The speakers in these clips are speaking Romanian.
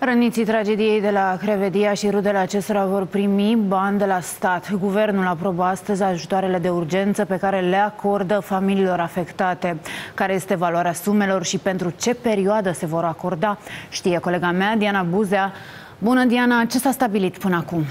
Răniții tragediei de la Crevedia și rudele acestora vor primi bani de la stat. Guvernul aprobă astăzi ajutoarele de urgență pe care le acordă familiilor afectate. Care este valoarea sumelor și pentru ce perioadă se vor acorda, știe colega mea, Diana Buzea. Bună, Diana! Ce s-a stabilit până acum?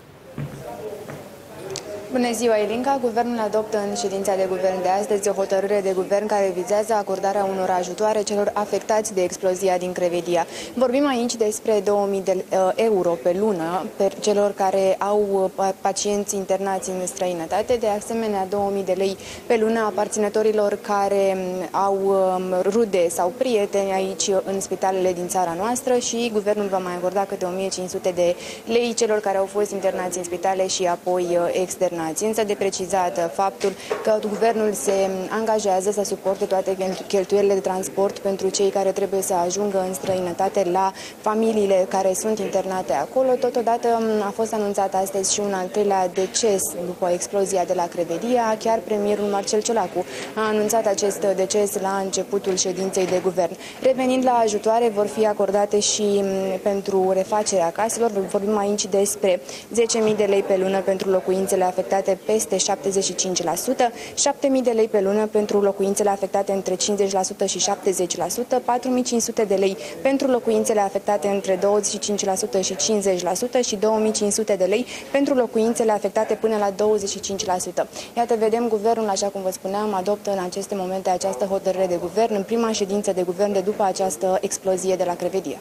Bună ziua, Elinca! Guvernul adoptă în ședința de guvern de astăzi o hotărâre de guvern care vizează acordarea unor ajutoare celor afectați de explozia din Crevedia. Vorbim aici despre 2000 de euro pe lună per celor care au pacienți internați în străinătate, de asemenea 2000 de lei pe lună aparținătorilor care au rude sau prieteni aici în spitalele din țara noastră și guvernul va mai acorda câte 1500 de lei celor care au fost internați în spitale și apoi externați. Însă de precizat faptul că guvernul se angajează să suporte toate cheltuielile de transport pentru cei care trebuie să ajungă în străinătate la familiile care sunt internate acolo. Totodată a fost anunțat astăzi și un al treilea deces după explozia de la Crevedia. Chiar premierul Marcel Ciolacu a anunțat acest deces la începutul ședinței de guvern. Revenind la ajutoare, vor fi acordate și pentru refacerea caselor. Vorbim aici despre 10.000 de lei pe lună pentru locuințele afectate peste 75%, 7.000 de lei pe lună pentru locuințele afectate între 50% și 70%, 4.500 de lei pentru locuințele afectate între 25% și 50% și 2.500 de lei pentru locuințele afectate până la 25%. Iată, vedem, guvernul, așa cum vă spuneam, adoptă în aceste momente această hotărâre de guvern în prima ședință de guvern de după această explozie de la Crevedia.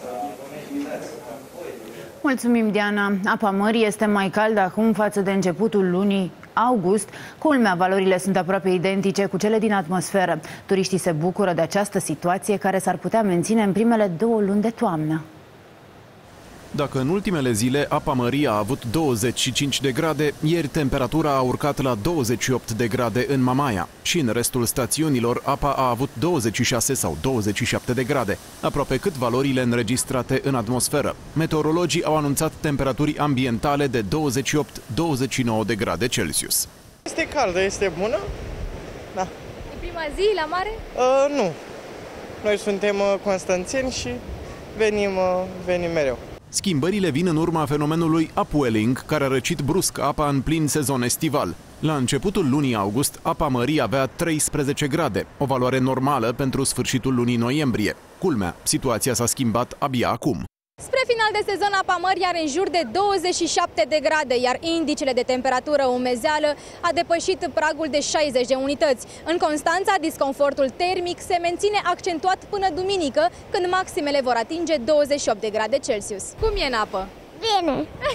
Mulțumim, Diana. Apa mării este mai caldă acum față de începutul lunii august. Culmea, valorile sunt aproape identice cu cele din atmosferă. Turiștii se bucură de această situație care s-ar putea menține în primele 2 luni de toamnă. Dacă în ultimele zile apa mării a avut 25 de grade, ieri temperatura a urcat la 28 de grade în Mamaia și în restul stațiunilor apa a avut 26 sau 27 de grade, aproape cât valorile înregistrate în atmosferă. Meteorologii au anunțat temperaturi ambientale de 28-29 de grade Celsius. Este caldă, este bună. Da. E prima zi la mare? Nu. Noi suntem constanțeni și venim mereu. Schimbările vin în urma fenomenului upwelling, care a răcit brusc apa în plin sezon estival. La începutul lunii august, apa mării avea 13 grade, o valoare normală pentru sfârșitul lunii noiembrie. Culmea, situația s-a schimbat abia acum. Spre final de sezon, apa mării are în jur de 27 de grade, iar indicele de temperatură umezeală a depășit pragul de 60 de unități. În Constanța, disconfortul termic se menține accentuat până duminică, când maximele vor atinge 28 de grade Celsius. Cum e în apă? Bine!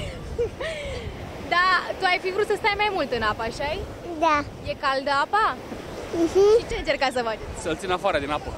Da, tu ai fi vrut să stai mai mult în apă, așa-i? Da. E caldă apa? Și ce încercați să faceți? Să-l țin afară din apă.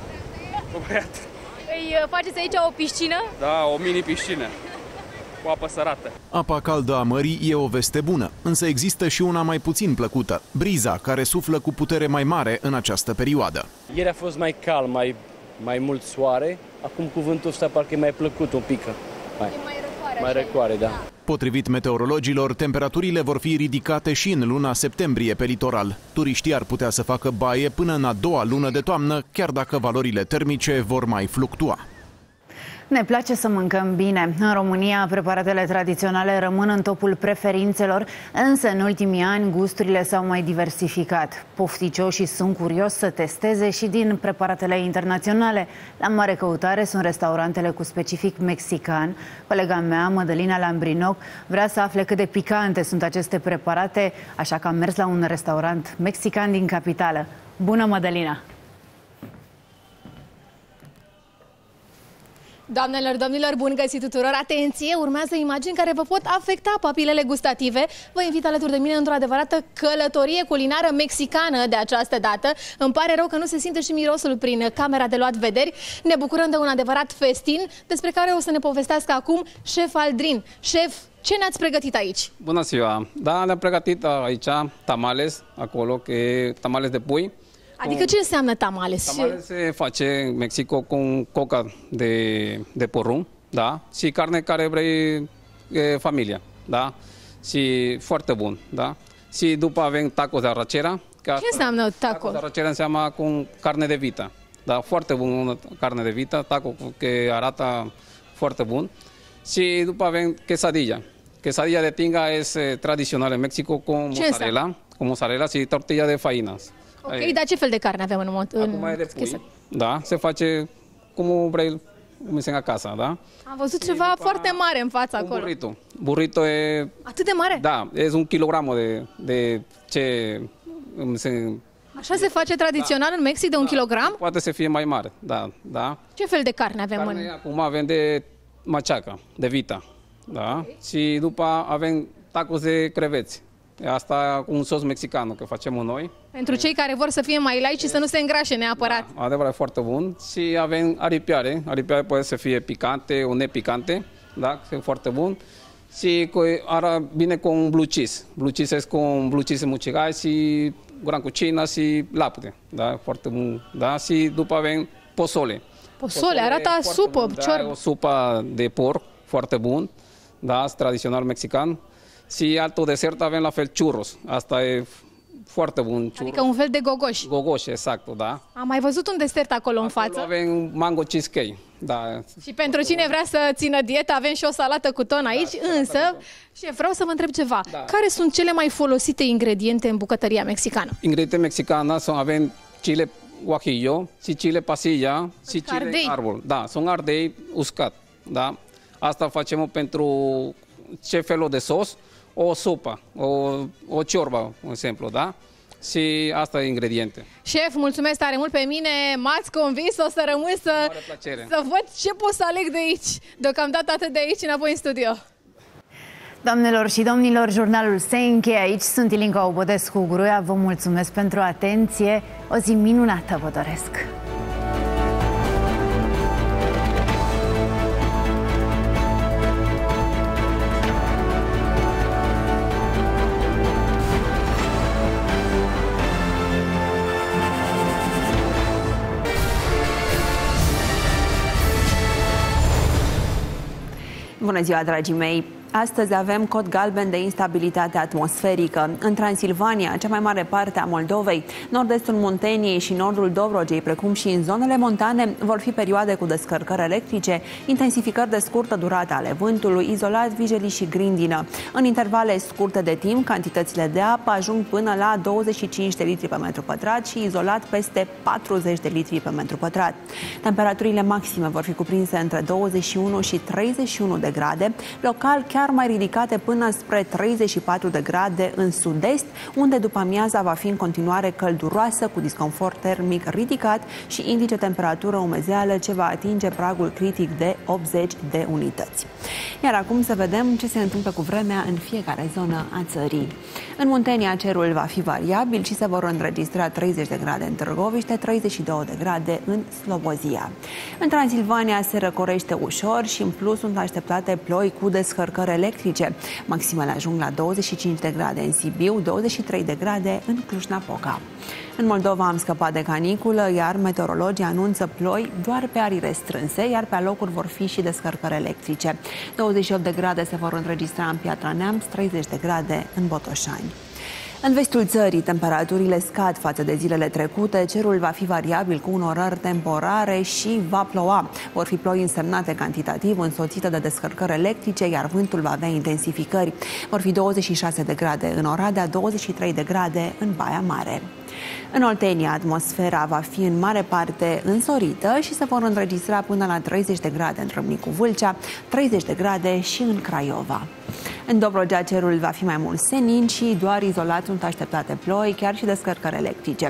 Îi faceți aici o piscină? Da, o mini-piscină cu apă sărată. Apa caldă a mării e o veste bună, însă există și una mai puțin plăcută, briza, care suflă cu putere mai mare în această perioadă. Ieri a fost mai cald, mai mult soare, acum cuvântul ăsta parcă e mai plăcut un pic. Mai răcoare, da. Potrivit meteorologilor, temperaturile vor fi ridicate și în luna septembrie pe litoral. Turiștii ar putea să facă baie până în a doua lună de toamnă, chiar dacă valorile termice vor mai fluctua. Ne place să mâncăm bine. În România, preparatele tradiționale rămân în topul preferințelor, însă în ultimii ani gusturile s-au mai diversificat. Pofticioșii sunt curioși să testeze și din preparatele internaționale. La mare căutare sunt restaurantele cu specific mexican. Colega mea, Mădălina Lambrinoc, vrea să afle cât de picante sunt aceste preparate, așa că am mers la un restaurant mexican din capitală. Bună, Mădălina! Doamnelor, domnilor, bun găsit tuturor! Atenție! Urmează imagini care vă pot afecta papilele gustative. Vă invit alături de mine într-o adevărată călătorie culinară mexicană de această dată. Îmi pare rău că nu se simte și mirosul prin camera de luat vederi. Ne bucurăm de un adevărat festin, despre care o să ne povestească acum șef Aldrin. Șef, ce ne-ați pregătit aici? Bună ziua! Da, ne-am pregătit aici tamales, acolo, că e tamales de pui. Adică ce înseamnă tamales? Tamales se face în Mexico cu coca de porumb, da? Și carne care vrei familia, da? Și foarte bun, da? Și după avem tacos de arrachera. Ce înseamnă taco? Tacos de arrachera înseamnă cu carne de vită, da? Foarte bună carne de vită, taco care arată foarte bun. Și după avem quesadilla. Quesadilla de tinga este tradițională în Mexico cu mozzarella și tortilla de faina. Ok, dar ce fel de carne avem în mod? Acum e de pui, da, se face cum vrei, cum se acasă, da? Am văzut ceva foarte mare în fața acolo. Burrito. Burrito e... Atât de mare? Da, e 1 kilogram de ce... Așa se face tradițional în Mexic, de 1 kilogram? Poate să fie mai mare, da. Ce fel de carne avem Acum avem de machaca, de vita, da? Și după avem tacos de creveți. Asta cu un sos mexican, că facem noi. Pentru cei care vor să fie mai light și să nu se îngrașe neapărat. Da, adevărat, foarte bun. Și avem aripiare. Aripiare poate să fie picante, o nepicante, da? E foarte bun. Și vine cu un blue cheese. Blue cheese este cu un blue cheese mucigai și gran cu cina și lapte, da? Foarte bun, da? Și după avem pozole. Pozole, arată supă, ciorbă. O supă de porc, foarte bun, da? Tradițional mexican. Și altul desert avem la fel churros. Asta e foarte bun. Churros. Adică un fel de gogoși. Gogoși, exact, da. Am mai văzut un desert acolo în față. Avem mango cheesecake. Da. Și pentru cine vrea să țină dietă, avem și o salată cu ton aici, însă, șef, vreau să vă întreb ceva. Da. Care sunt cele mai folosite ingrediente în bucătăria mexicană? Ingrediente mexicană avem chile guajillo și chile pasilla și chile arbol. Da, sunt ardei uscat, da. Asta facem pentru ce felul de sos, o supă, o ciorbă, un exemplu, da? Și asta e ingrediente. Șef, mulțumesc tare mult, pe mine m-ați convins, o să rămân să văd ce pot să aleg de aici. Deocamdată atât de aici, înapoi în studio. Doamnelor și domnilor, jurnalul se încheie aici. Sunt Ilinca Obodescu-Guruia, vă mulțumesc pentru atenție. O zi minunată vă doresc! Bună ziua, dragii mei! Astăzi avem cod galben de instabilitate atmosferică. În Transilvania, cea mai mare parte a Moldovei, nord-estul Munteniei și nordul Dobrogei, precum și în zonele montane, vor fi perioade cu descărcări electrice, intensificări de scurtă durată ale vântului, izolat, vijelii și grindină. În intervale scurte de timp, cantitățile de apă ajung până la 25 de litri pe metru pătrat și izolat peste 40 de litri pe metru pătrat. Temperaturile maxime vor fi cuprinse între 21 și 31 de grade, local chiar mai ridicate până spre 34 de grade în sud-est, unde după amiaza va fi în continuare călduroasă, cu disconfort termic ridicat și indice temperatură umezeală ce va atinge pragul critic de 80 de unități. Iar acum să vedem ce se întâmplă cu vremea în fiecare zonă a țării. În Muntenia cerul va fi variabil și se vor înregistra 30 de grade în Târgoviște, 32 de grade în Slobozia. În Transilvania se răcorește ușor și în plus sunt așteptate ploi cu descărcări electrice. Maximele ajung la 25 de grade în Sibiu, 23 de grade în Cluj-Napoca. În Moldova am scăpat de caniculă, iar meteorologii anunță ploi doar pe arii restrânse, iar pe alocuri vor fi și descărcări electrice. 28 de grade se vor înregistra în Piatra Neamț, 30 de grade în Botoșani. În vestul țării, temperaturile scad față de zilele trecute, cerul va fi variabil cu unorări temporare și va ploua. Vor fi ploi însemnate cantitativ, însoțite de descărcări electrice, iar vântul va avea intensificări. Vor fi 26 de grade în Oradea, 23 de grade în Baia Mare. În Oltenia, atmosfera va fi în mare parte însorită și se vor înregistra până la 30 de grade în Râmnicu Vâlcea, 30 de grade și în Craiova. În Dobrogea cerul va fi mai mult senin și doar izolat sunt așteptate ploi, chiar și descărcări electrice.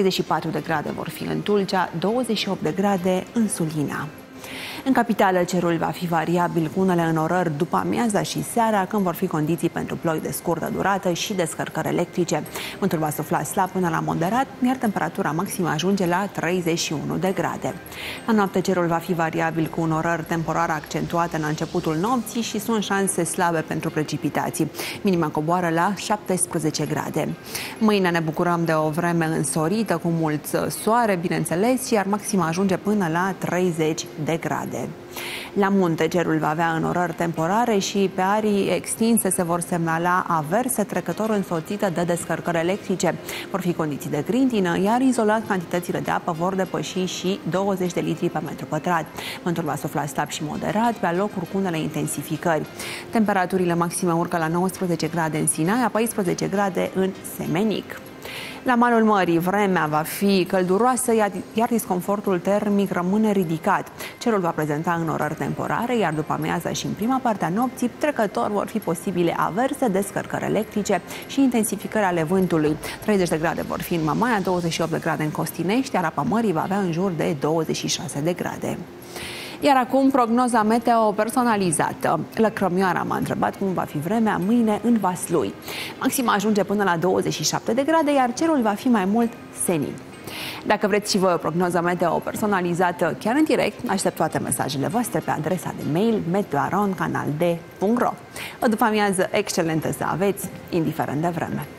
34 de grade vor fi în Tulcea, 28 de grade în Sulina. În capitală, cerul va fi variabil cu unele înorări după amiaza și seara, când vor fi condiții pentru ploi de scurtă durată și descărcări electrice. Vântul va sufla slab până la moderat, iar temperatura maximă ajunge la 31 de grade. La noapte, cerul va fi variabil cu înorări temporare accentuate în începutul nopții și sunt șanse slabe pentru precipitații. Minima coboară la 17 grade. Mâine ne bucurăm de o vreme însorită, cu mult soare, bineînțeles, iar maxima ajunge până la 30 de grade. La munte, cerul va avea înnorări temporare și pe arii extinse se vor semnala averse, trecător însoțite de descărcări electrice. Vor fi condiții de grindină, iar izolat cantitățile de apă vor depăși și 20 de litri pe metru pătrat. Vântul va sufla slab și moderat, pe alocuri cu unele intensificări. Temperaturile maxime urcă la 19 grade în Sinaia, 14 grade în Semenic. La malul mării, vremea va fi călduroasă, iar disconfortul termic rămâne ridicat. Cerul va prezenta înnorări temporare, iar după amiaza și în prima parte a nopții, trecător vor fi posibile averse, descărcări electrice și intensificări ale vântului. 30 de grade vor fi în Mamaia, 28 de grade în Costinești, iar apa mării va avea în jur de 26 de grade. Iar acum prognoza meteo personalizată. Lăcrămioara m-a întrebat cum va fi vremea mâine în Vaslui. Maxima ajunge până la 27 de grade, iar cerul va fi mai mult senin. Dacă vreți și voi o prognoză meteo personalizată chiar în direct, aștept toate mesajele voastre pe adresa de mail meteoaroncanalde.ro. O după amiază excelentă să aveți, indiferent de vreme.